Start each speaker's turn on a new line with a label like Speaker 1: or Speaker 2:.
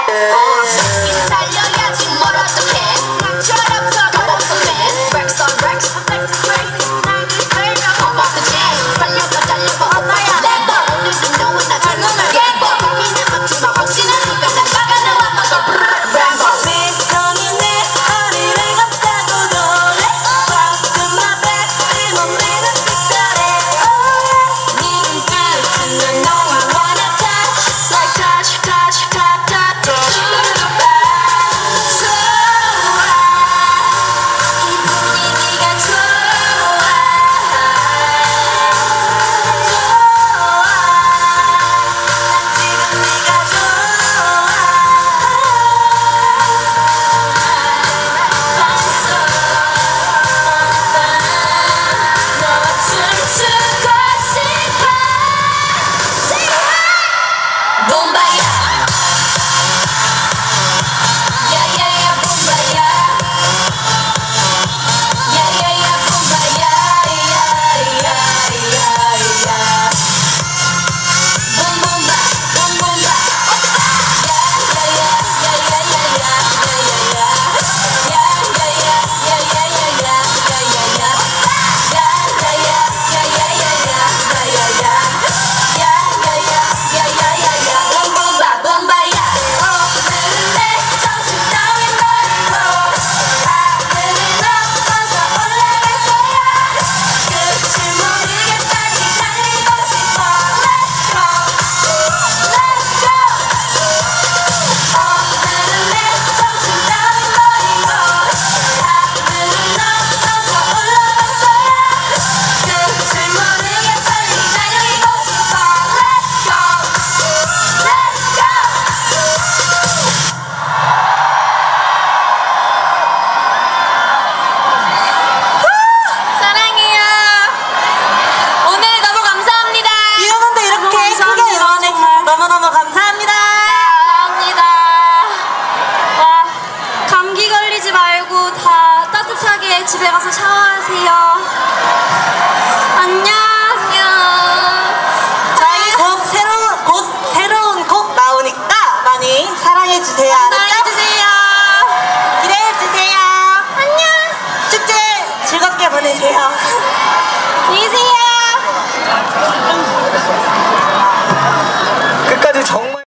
Speaker 1: 달려야지 뭘 어떡해 나처럼 서로 없으면 Rex on Rex Come off the chain 달려봐 오빠야 램보 오늘도 너와 나 젊음을 갬보 고민은 묻지마 혹시나 누가 날 막아내와 막아 램보
Speaker 2: 미소는 내 허리를 감싸고 놀래 Walk to my back 내 몸매는 특별해
Speaker 1: 네 눈빛은 난 너와 wanna touch Like touch touch touch touch touch
Speaker 2: 집에 가서 샤워하세요. 안녕.
Speaker 3: 저희 곧 새로운 곡 나오니까 많이 사랑해주세요.
Speaker 2: 사랑해주세요.
Speaker 3: 기대해주세요.
Speaker 2: 안녕.
Speaker 3: 축제 즐겁게 보내세요.